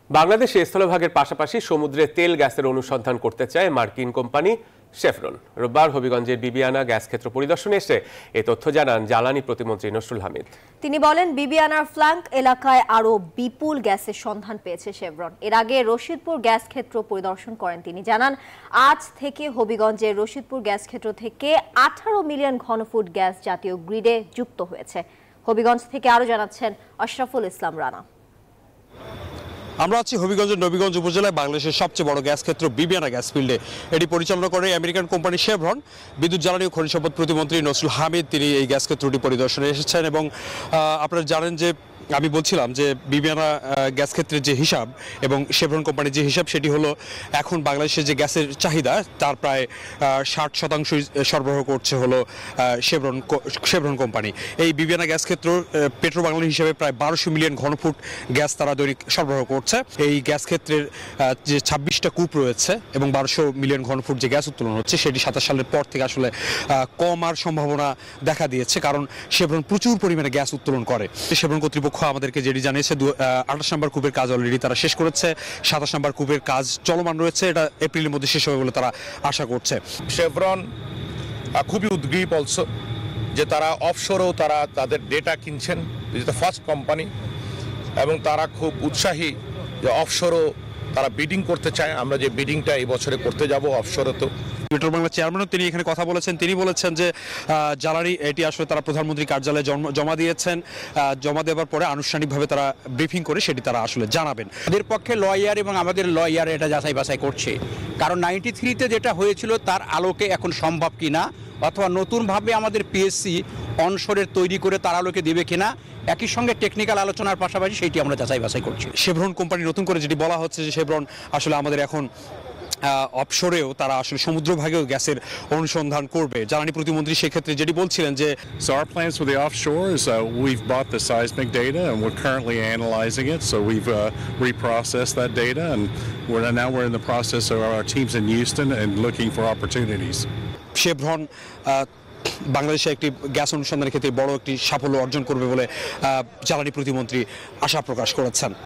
বাংলাদেশে স্থলভাগের পাশাপাশি সমুদ্রে তেল গ্যাসের অনুসন্ধান করতে চায় মার্কিন কোম্পানি শেভরন। রোববার হবিগঞ্জের বিবিয়ানা গ্যাস ক্ষেত্র পরিদর্শনে এসে এ তথ্য জানান জ্বালানি প্রতিমন্ত্রী নসরুল হামিদ। তিনি বলেন, বিবিয়ানার ফ্ল্যাঙ্ক এলাকায় আরও বিপুল গ্যাসের সন্ধান পেয়েছে শেভরন। এর আগে রশিদপুর গ্যাস ক্ষেত্র পরিদর্শন করেন তিনি। জানান, আজ থেকে হবিগঞ্জের রশিদপুর গ্যাস ক্ষেত্র থেকে 18 মিলিয়ন ঘনফুট গ্যাস জাতীয় গ্রিডে যুক্ত হয়েছে। হবিগঞ্জ থেকে আরও জানাচ্ছেন আশরাফুল ইসলাম রানা। আমরা আছি হবিগঞ্জের নবীগঞ্জ উপজেলায় বাংলাদেশের সবচেয়ে বড় গ্যাস ক্ষেত্র বিবিয়ানা গ্যাস ফিল্ডে। এটি পরিচালনা করে আমেরিকান কোম্পানি শেভরন। বিদ্যুৎ জ্বালানি ও খনিজ সম্পদ প্রতিমন্ত্রী নসরুল হামিদ তিনি এই গ্যাস ক্ষেত্রটি পরিদর্শনে এসেছেন এবং আপনারা জানেন যে আমি বলছিলাম যে বিবিয়ানা গ্যাস ক্ষেত্রের যে হিসাব এবং শেভরন কোম্পানির যে হিসাব সেটি হলো এখন বাংলাদেশের যে গ্যাসের চাহিদা তার প্রায় 60% সরবরাহ করছে হলো শেভরন কোম্পানি। এই বিবিয়ানা গ্যাস ক্ষেত্র পেট্রো বাংলাদেশ হিসাবে প্রায় 1200 মিলিয়ন ঘনফুট গ্যাস তারা দৈনিক সরবরাহ করছে। এই গ্যাস ক্ষেত্রের যে 26টা কূপ রয়েছে এবং 1200 মিলিয়ন ঘনফুট যে গ্যাস উত্তোলন হচ্ছে সেটি 27 সালের পর থেকে আসলে কমার সম্ভাবনা দেখা দিয়েছে, কারণ শেভরন প্রচুর পরিমাণে গ্যাস উত্তোলন করে। শেভরন কর্তৃপক্ষ আমাদেরকে যেটি জানিয়েছে 28 নম্বর কূপের কাজ অলরেডি তারা শেষ করেছে, 27 নম্বর কূপের কাজ চলমান রয়েছে, এটা এপ্রিলের মধ্যে শেষ হবে বলে তারা আশা করছে। শেভরন খুবই উদ্গ্রীব অলসো যে তারা অফশোরেও তারা তাদের ডেটা কিনছেন, ফার্স্ট কোম্পানি, এবং তারা খুব উৎসাহী যে অফশোরও তারা বিডিং করতে চায়। আমরা যে বিডিংটা এই বছরে করতে যাব অফশোরে, তো পেট্রো বাংলা চেয়ারম্যানও তিনি এখানে কথা বলেছেন। তিনি বলেছেন যে জ্বালানি এটি আসলে তারা প্রধানমন্ত্রী কার্যালয়ে জমা দিয়েছেন, জমা দেওয়ার পরে আনুষ্ঠানিকভাবে তারা ব্রিফিং করে সেটি তারা আসলে জানাবেন। আমাদের পক্ষে লয়ার এবং আমাদের লয়ার এটা যাচাই বাছাই করছে, কারণ 93-তে যেটা হয়েছিল তার আলোকে এখন সম্ভব কিনা, অথবা নতুনভাবে আমাদের পিএসসি অনশোরের তৈরি করে তার আলোকে দেবে কিনা, একই সঙ্গে টেকনিক্যাল আলোচনার পাশাপাশি সেইটি আমরা যাচাই বাছাই করছি। শেভরন কোম্পানি নতুন করে যেটি বলা হচ্ছে যে শেভরন আসলে আমাদের এখন অফশোরেও তারা আসলে সমুদ্রভাগেও গ্যাসের অনুসন্ধান করবে। জ্বালানি প্রতিমন্ত্রী সেক্ষেত্রে যেটি বলছিলেন যে So our plans for the offshore is we've bought the seismic data and we're currently analyzing it. So we've reprocessed that data and we're in the process of our teams in Houston and looking for opportunities. Chevron বাংলাদেশে একটি gas অনুসন্ধানের ক্ষেত্রে বড় একটি সাফল্য অর্জন করবে বলে জ্বালানি প্রতিমন্ত্রী আশা প্রকাশ করেছেন।